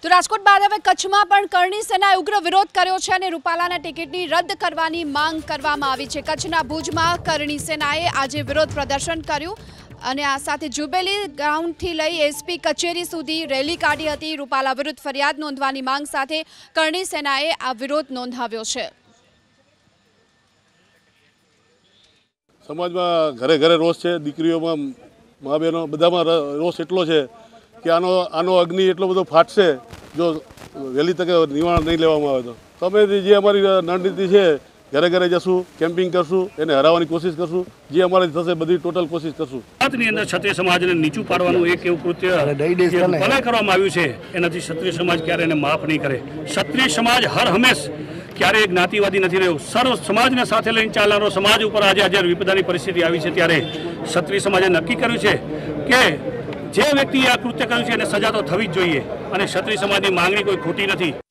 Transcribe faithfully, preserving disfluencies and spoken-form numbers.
તો રાજકોટ બાદ હવે કચ્છમાં પણ કરણી સેનાએ ઉગ્ર વિરોધ કર્યો છે અને રૂપાલાના ટિકિટની રદ કરવાની માંગ કરવામાં આવી છે। કચ્છના ભુજમાં કરણી સેનાએ આજે વિરોધ પ્રદર્શન કર્યું અને આ સાથે જુબેલી ગ્રાઉન્ડથી લઈ એસપી કચેરી સુધી રેલી કાઢી હતી। રૂપાલા વિરુદ્ધ ફરિયાદ નોંધવાની માંગ સાથે કરણી સેનાએ આ વિરોધ નોંધાવ્યો છે। સમાજમાં ઘરે ઘરે રોષ છે, દીકરીઓમાં મા બહેનો બધામાં રોષ એટલો છે કે આનો આનો અગ્નિ એટલો બધો ફાટશે જો વહેલી તકે નિવારણ નહીં લેવામાં આવે તો। તમે જે અમારી રણનીતિ છે, ઘરે ઘરે જશું, કેમ્પિંગ કરશું, એને હરાવવાની કોશિશ કરશું, જે અમારાથી થશે બધી ટોટલ કોશિશ કરશું। ગુજરાતની અંદર ક્ષત્રિય સમાજને નીચું પાડવાનું એક એવું કૃત્ય ભલે કરવામાં આવ્યું છે, એનાથી ક્ષત્રિય સમાજ ક્યારે એને માફ નહીં કરે। ક્ષત્રિય સમાજ હર હંમેશ ક્યારેય જ્ઞાતિવાદી નથી રહ્યો, સર્વ સમાજને સાથે લઈને ચાલનારો સમાજ ઉપર આજે આજે વિપદાની પરિસ્થિતિ આવી છે ત્યારે ક્ષત્રિય સમાજે નક્કી કર્યું છે કે જે વ્યક્તિએ આ કૃત્ય કર્યું છે એને સજા તો થવી જ જોઈએ અને ક્ષત્રિય સમાજની માંગણી કોઈ ખોટી નથી।